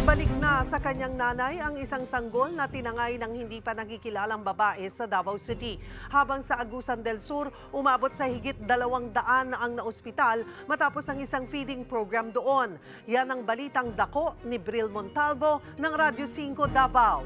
Ibalik na sa kanyang nanay ang isang sanggol na tinangay ng hindi pa nakikilalang babae sa Davao City. Habang sa Agusan del Sur, umabot sa higit 200 ang naospital matapos ang isang feeding program doon. Yan ang balitang dako ni Bril Montalvo ng Radyo 5 Davao.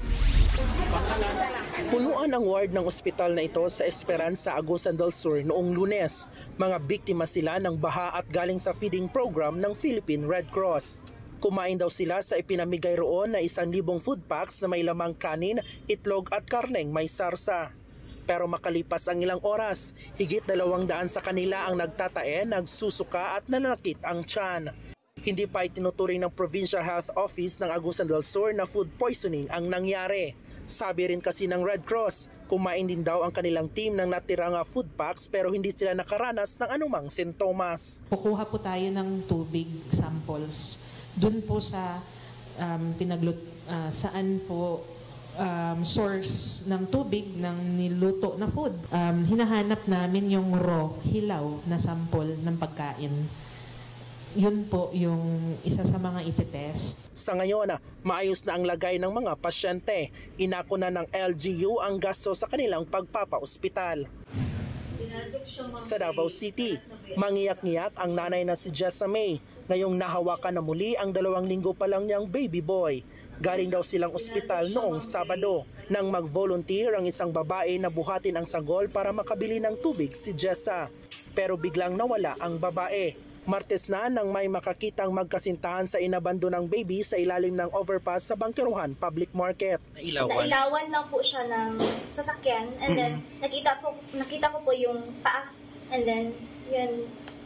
Punuan ang ward ng ospital na ito sa Esperanza, Agusan del Sur noong Lunes. Mga biktima sila ng baha at galing sa feeding program ng Philippine Red Cross. Kumain daw sila sa ipinamigay roon na 1,000 food packs na may lamang kanin, itlog at karneng may sarsa. Pero makalipas ang ilang oras, higit 200 sa kanila ang nagtatae, nagsusuka at nananakit ang tiyan. Hindi pa itinuturing ng Provincial Health Office ng Agusan del Sur na food poisoning ang nangyari. Sabi rin kasi ng Red Cross, kumain din daw ang kanilang team ng natirang food packs pero hindi sila nakaranas ng anumang sintomas. Kukuha po tayo ng tubig samples doon po sa saan po source ng tubig ng niluto na food. Hinahanap namin yung raw, hilaw na sample ng pagkain. Yun po yung isa sa mga itetest. Sa ngayon, maayos na ang lagay ng mga pasyente. Inako na ng LGU ang gasto sa kanilang pagpapaospital. Sa Davao City, mangiyak-ngiyak ang nanay na si Jessa May. Ngayong nahawakan na muli ang 2 linggo pa lang niyang baby boy. Galing daw silang ospital noong Sabado nang mag-volunteer ang isang babae na buhatin ang sagol para makabili ng tubig si Jessa. Pero biglang nawala ang babae. Martes na nang may makakitang magkasintahan sa inabando ng baby sa ilalim ng overpass sa Bangkeruhan Public Market. Nailawan lang po siya ng sasakyan and then nakita ko po yung paa and then yun.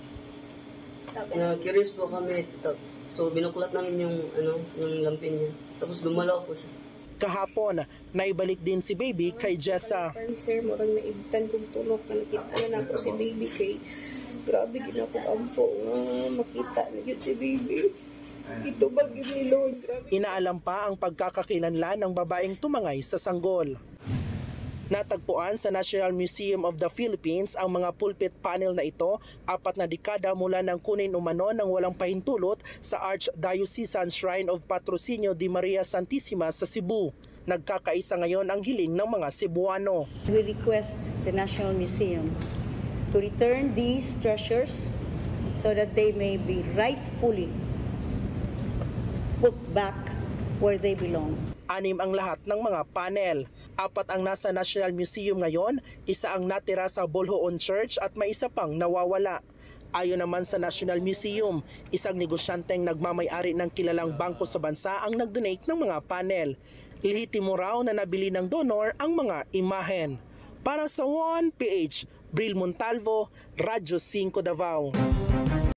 Curious po kami. So binuklat namin yung lampin niya. Tapos gumalaw po siya. Kahapon, naibalik din si baby kay Jessa. Sir, murang naibtan kong tulog na nakita na ako si baby kay grabe ginako nga makita na yun si baby. Ito ba yun ni Lord? Grabe. Inaalam pa ang pagkakakilanlan ng babaeng tumangay sa sanggol. Natagpuan sa National Museum of the Philippines ang mga pulpit panel na ito 4 na dekada mula nang kunin umano ng walang pahintulot sa Archdiocesan Shrine of Patrocinio de Maria Santissima sa Cebu. Nagkakaisa ngayon ang hiling ng mga Cebuano. We request the National Museum to return these treasures so that they may be rightfully put back where they belong. 6 ang lahat ng mga panel. 4 ang nasa National Museum ngayon, 1 ang natira sa Bolhoon Church at may 1 pang nawawala. Ayon naman sa National Museum, isang negosyanteng nagmamay-ari ng kilalang bangko sa bansa ang nag-donate ng mga panel. Lehitimo raw na nabili ng donor ang mga imahen. Para sa 1PH, Bril Montalvo, Radyo 5 Davao.